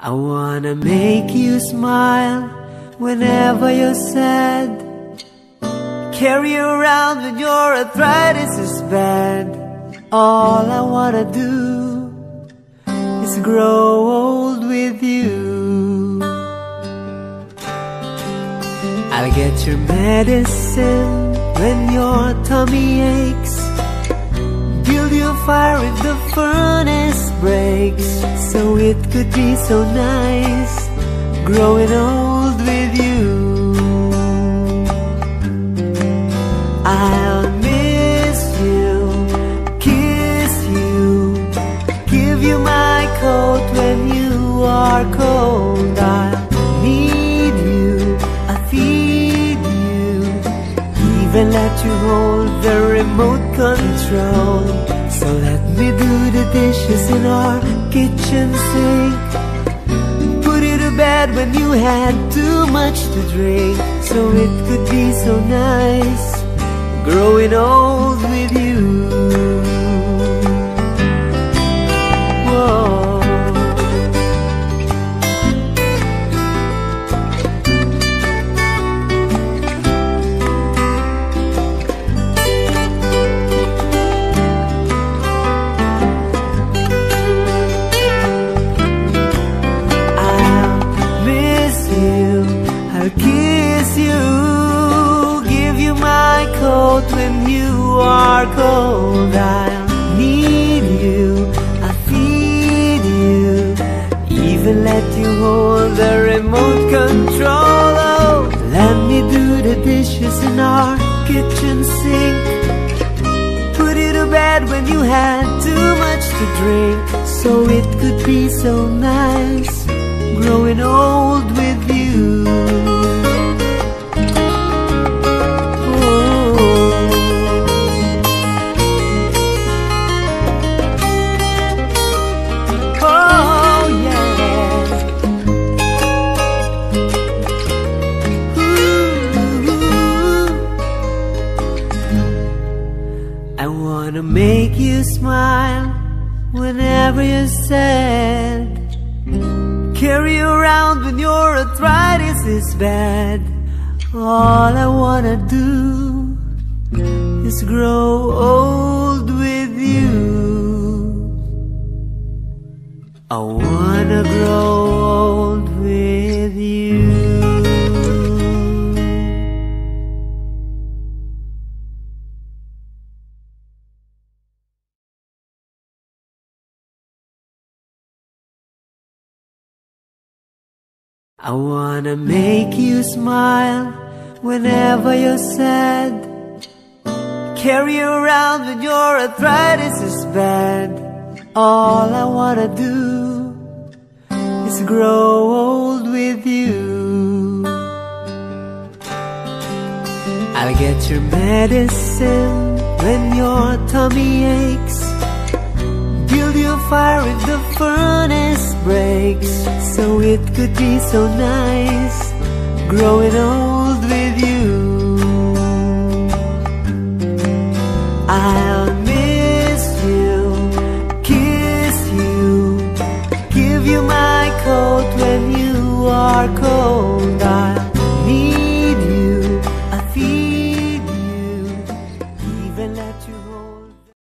I wanna make you smile whenever you're sad. Carry you around when your arthritis is bad. All I wanna do is grow old with you. I'll get your medicine when your tummy aches. Build you a fire if the furnace breaks. So it could be so nice growing old with you. I'll miss you, kiss you, give you my coat when you are cold. I'll need you, I'll feed you, even let you hold the remote control. So let me do the dishes in our kitchen sink. Put you to bed when you had too much to drink. So it could be so nice growing old with you. Whoa. I'll kiss you, give you my coat when you are cold. I'll need you, I'll feed you, even let you hold the remote control. Oh, let me do the dishes in our kitchen sink. Put you to bed when you had too much to drink. So it could be so nice growing old with you. I wanna make you smile whenever you're sad. Carry you around when your arthritis is bad. All I wanna do is grow old with you. I wanna grow old with you. I wanna make you smile whenever you're sad. Carry you around when your arthritis is bad. All I wanna do is grow old with you. I'll get your medicine when your tummy aches. Build you a fire if the furnace breaks. So it could be so nice growing old with you.